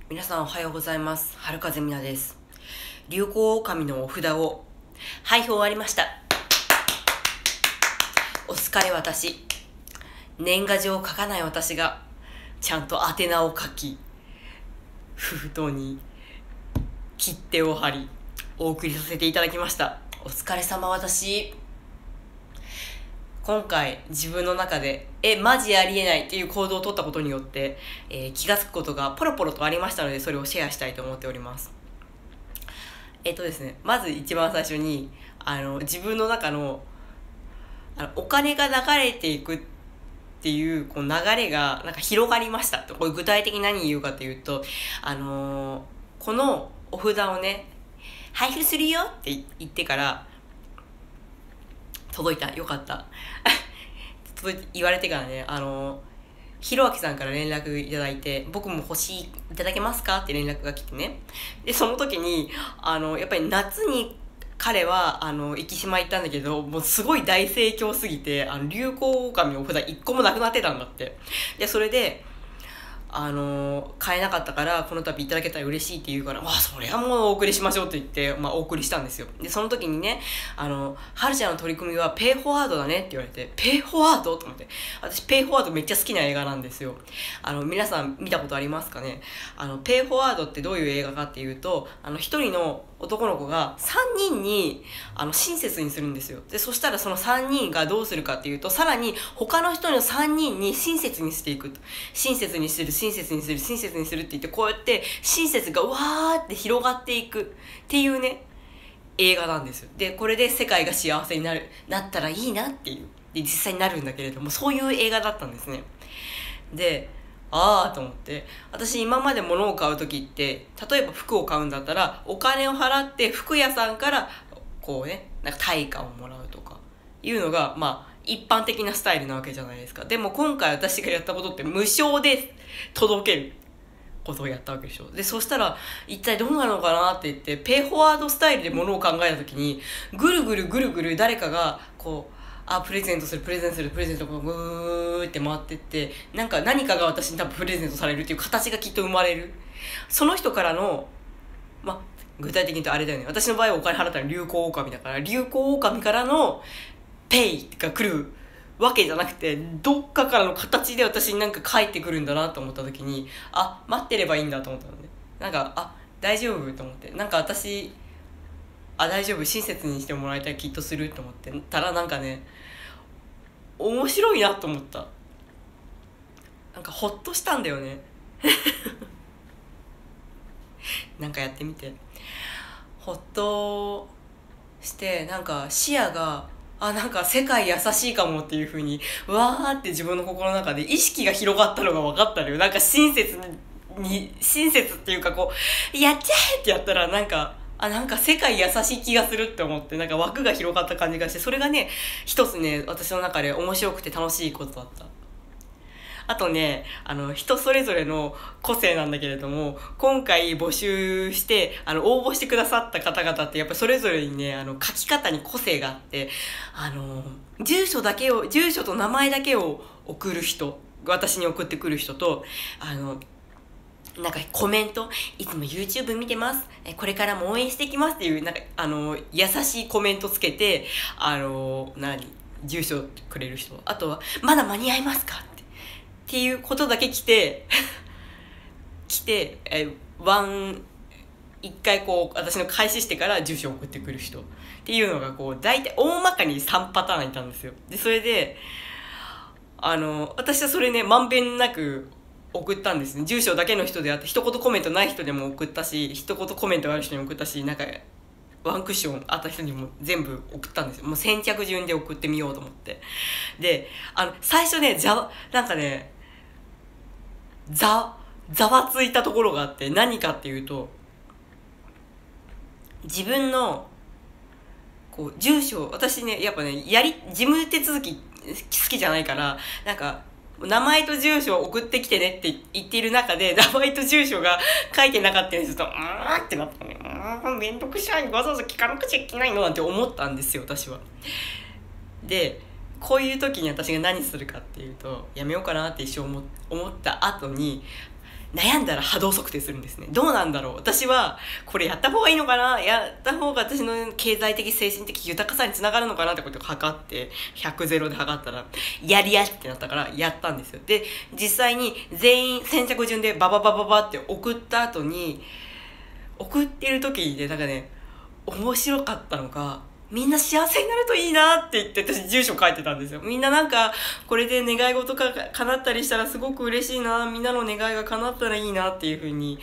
皆さんおはようございます。春風みなです。流行狼のお札を配布終わりました。お疲れ私。年賀状を書かない私がちゃんと宛名を書き、封筒に切手を貼りお送りさせていただきました。お疲れ様私。今回自分の中でマジありえないっていう行動を取ったことによって、気がつくことがポロポロとありましたので、それをシェアしたいと思っております。ですね、まず一番最初に自分の中のお金が流れていくっていうこう流れがなんか広がりました。これ具体的に何言うかというと、このお札をね配布するよって言ってから届いた。よかった言われてからね、ひろあきさんから連絡いただいて、僕も欲しいいただけますかって連絡が来てね。でその時にやっぱり夏に彼は行きしまい行ったんだけど、もうすごい大盛況すぎて流行狼のお札一個もなくなってたんだって。でそれで買えなかったからこの度いただけたら嬉しいって言うから、それはもうお送りしましょうって言って、お送りしたんですよ。でその時にね、はるちゃんの取り組みはペイフォワードだねって言われて、ペイフォワードと思って、私ペイフォワードめっちゃ好きな映画なんですよ。皆さん見たことありますかね。ペイフォワードってどういう映画かっていうと、一人の男の子が3人に親切にするんですよ。でそしたらその3人がどうするかっていうと、さらに他の人の3人に親切にしていくと。親切にする親切にする親切にするって言って、こうやって親切がわーって広がっていくっていうね映画なんですよ。でこれで世界が幸せになったらいいなっていう、で実際になるんだけれども、そういう映画だったんですね。でと思って、私今まで物を買う時って、例えば服を買うんだったらお金を払って服屋さんからこうね、なんか対価をもらうとかいうのが一般的なスタイルなわけじゃないですか。でも今回私がやったことって無償で届けることをやったわけでしょ。でそしたら一体どうなるのかなって言って、ペイフォワードスタイルで物を考えた時に、ぐるぐる誰かがこうプレゼントがぐーって回ってって、何かが私に多分プレゼントされるっていう形がきっと生まれる。その人からの具体的に言うとあれだよね、私の場合はお金払ったら流行狼だから、流行狼からのペイが来るわけじゃなくて、どっかからの形で私になんか返ってくるんだなと思った時に、待ってればいいんだと思ったのね。なんか大丈夫と思って、なんか私大丈夫、親切にしてもらいたい、きっとすると思ってたら、なんかね面白いなと思った。なんかホッとしたんだよねなんかやってみてホッとして、なんか視野がなんか世界優しいかもっていう風にわーって自分の心の中で意識が広がったのが分かったのよ。なんか親切っていうか、こうやっちゃえってやったら、なんか世界優しい気がするって思って、なんか枠が広がった感じがして、それがね一つね私の中で面白くて楽しいことだった。あとね、人それぞれの個性なんだけれども、今回募集して応募してくださった方々ってやっぱりそれぞれにね書き方に個性があって、住所と名前だけを送る人、私に送ってくる人と、なんかコメント、いつも YouTube 見てます、これからも応援していきますっていう、なんか優しいコメントつけて住所くれる人、あとはまだ間に合いますかっていうことだけ来て一回こう私の開始してから住所を送ってくる人っていうのがこう大体大まかに3パターンいたんですよ。でそれで私はそれねまんべんなく送ったんですね。住所だけの人であって、一言コメントない人でも送ったし、一言コメントある人にも送ったし、なんかワンクッションあった人にも全部送ったんですよ。もう先着順で送ってみようと思って。で最初ねなんかねざわついたところがあって、何かっていうと、自分のこう住所、私ねやっぱね事務手続き好きじゃないから、なんか名前と住所を送ってきてねって言っている中で、名前と住所が書いてなかったりするとってなったね。めんどくさい、わざわざ聞かなくちゃいけないのなんて思ったんですよ私は。でこういう時に私が何するかっていうと、やめようかなって一生思った後に、 悩んだら波動測定するんですね。どうなんだろう、私はこれやった方がいいのかな、やった方が私の経済的精神的豊かさにつながるのかなってことを測って、100ゼロで測ったらやりやってなったからやったんですよ。で実際に全員先着順でバババババって送った後に、送ってる時にね、なんかね面白かったのが、みんな幸せになるといいなって言って、私住所書いてたんですよ。みんななんかこれで願い事が叶ったりしたらすごく嬉しいな、みんなの願いが叶ったらいいなっていう風に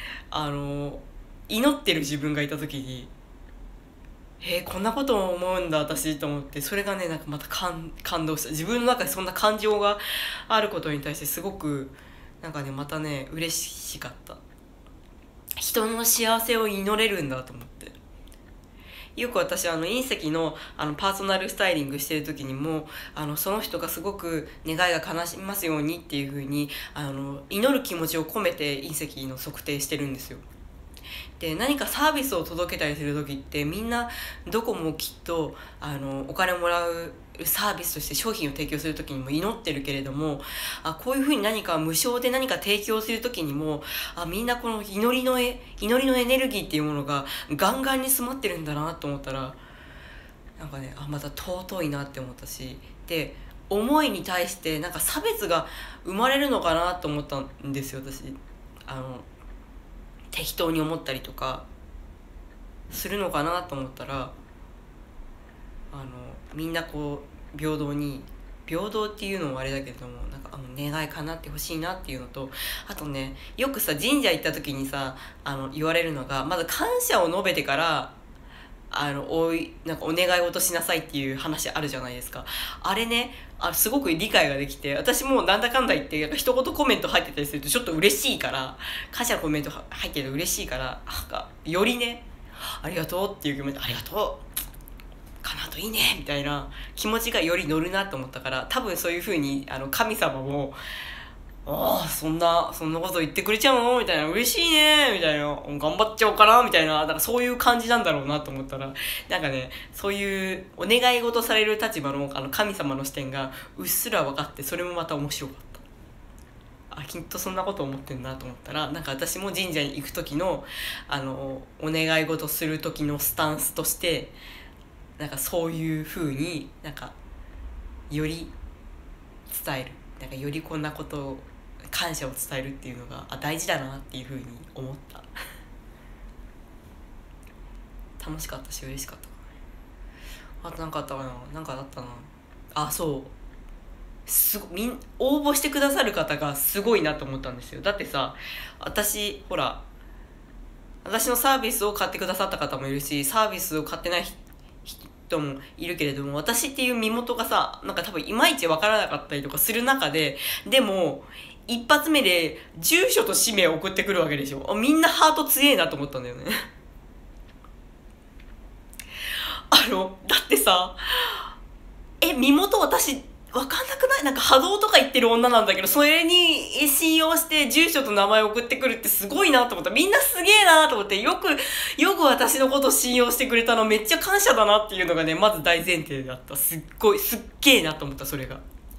祈ってる自分がいた時に、こんなことを思うんだ私と思って、それがねなんかまた感動した。自分の中でそんな感情があることに対してすごくなんかねまたね嬉しかった。人の幸せを祈れるんだと思って。よく私隕石のパーソナルスタイリングしてる時にもその人がすごく願いが叶いますようにっていう風に祈る気持ちを込めて隕石の測定してるんですよ。で何かサービスを届けたりする時ってみんなどこもきっとお金をもらうサービスとして商品を提供する時にも祈ってるけれども、こういうふうに何か無償で何か提供する時にもみんなこの祈りのエネルギーっていうものがガンガンに詰まってるんだなと思ったら、なんかねまた尊いなって思ったし、で思いに対してなんか差別が生まれるのかなと思ったんですよ私。適当に思ったりとかするのかなと思ったら、みんなこう平等っていうのもあれだけれども、なんか願い叶ってほしいなっていうのと、あとねよくさ神社行った時にさ言われるのが、まず感謝を述べてからなんかお願い事しなさいっていう話あるじゃないですか。あれねすごく理解ができて、私もなんだかんだ言って一言コメント入ってたりするとちょっと嬉しいから、感謝のコメント入ってると嬉しいから、よりねありがとうっていう気持ち、ありがとうかなといいねみたいな気持ちがより乗るなと思ったから、多分そういう風に神様もそんなこと言ってくれちゃうのみたいな、嬉しいねみたいな、頑張っちゃおうかなみたいな、なんかそういう感じなんだろうなと思ったら、なんかねそういうお願い事される立場の神様の視点がうっすら分かって、それもまた面白かった。きっとそんなこと思ってんなと思ったら、なんか私も神社に行く時のお願い事する時のスタンスとして、なんかそういう風になんかより伝える、なんかよりこんなことを感謝を伝えるっていうのが大事だなっていう風に思った楽しかったし嬉しかった。あと何かあったかな、なんかあったな。そう応募してくださる方がすごいなと思ったんですよ。だってさ、私のサービスを買ってくださった方もいるし、サービスを買ってない人もいるけれども、私っていう身元がさなんか多分いまいちわからなかったりとかする中で、でも一発目で住所と氏名を送ってくるわけでしょ。みんなハート強えなと思ったんだよねだってさ身元私わかんなくない？なんか波動とか言ってる女なんだけど、それに信用して住所と名前を送ってくるってすごいなと思った。みんなすげえなと思って、よく私のことを信用してくれたのめっちゃ感謝だなっていうのがね、まず大前提だった。すっげえなと思った。それが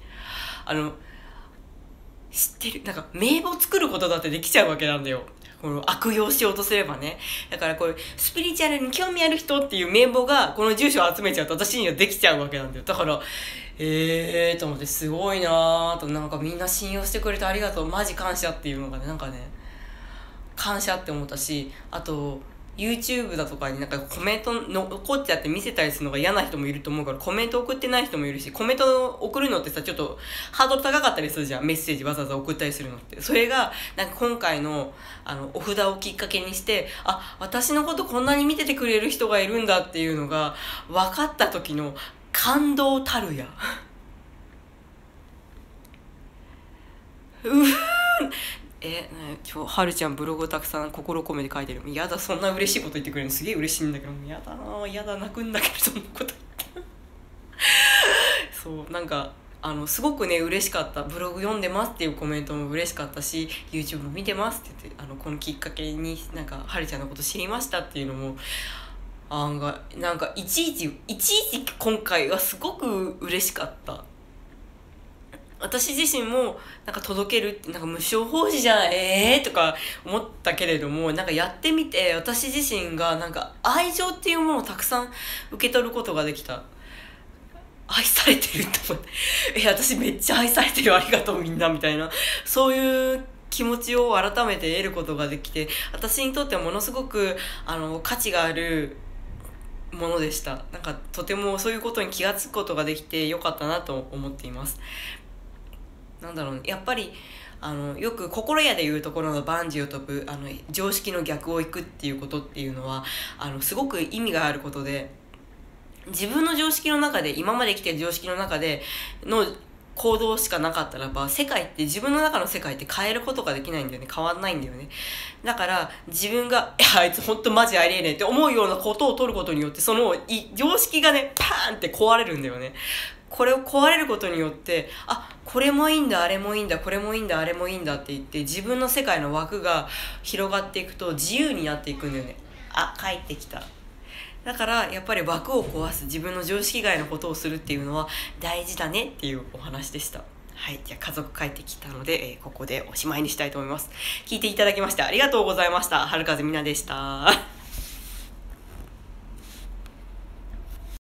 知ってる、なんか名簿作ることだってできちゃうわけなんだよ。この悪用しようとすればね。だからこういうスピリチュアルに興味ある人っていう名簿がこの住所を集めちゃうと私にはできちゃうわけなんだよ。だからと思って、すごいなと、なんかみんな信用してくれてありがとう、マジ感謝っていうのがね、なんかね感謝って思ったし、あと YouTube だとかになんかコメント残っちゃって見せたりするのが嫌な人もいると思うから、コメント送ってない人もいるし、コメント送るのってさちょっとハードル高かったりするじゃん、メッセージわざわざ送ったりするのって。それがなんか今回のお札をきっかけにして、私のことこんなに見ててくれる人がいるんだっていうのが分かった時の感動たるやはるちゃんブログたくさん心込めて書いてる。やだ、そんな嬉しいこと言ってくれるのすげえ嬉しいんだけど、やだ泣くんだけど、そんなこと言ってそうなんかすごくね嬉しかった。ブログ読んでますっていうコメントも嬉しかったし、 YouTube も見てますって言ってこのきっかけになんかはるちゃんのこと知りましたっていうのもなんかいちいち今回はすごく嬉しかった。 私自身もなんか届けるってなんか無償奉仕じゃんとか思ったけれども、なんかやってみて私自身がなんか愛情っていうものをたくさん受け取ることができた。愛されてると思って、私めっちゃ愛されてる、ありがとうみんなみたいな、そういう気持ちを改めて得ることができて、私にとってはものすごく価値があるものでした。なんかとてもそういうことに気がつくことができてよかったなと思っています。なんだろうね、やっぱりよく心屋でいうところのバンジーを飛ぶ常識の逆を行くっていうことっていうのはすごく意味があることで、自分の常識の中で、今まで生きてる常識の中での行動しかなかったらば、世界って、自分の中の世界って変えることができないんだよね。変わんないんだよね。だから自分があいつほんとマジありえねえって思うようなことを取ることによって、その常識がねパーンって壊れるんだよね。これを壊れることによって、これもいいんだ、あれもいいんだ、これもいいんだ、あれもいいんだって言って、自分の世界の枠が広がっていくと自由になっていくんだよね。帰ってきた。だからやっぱり枠を壊す、自分の常識外のことをするっていうのは大事だねっていうお話でした。はい、じゃあ家族帰ってきたので、ここでおしまいにしたいと思います。聞いていただきましてありがとうございました。春風みなでした。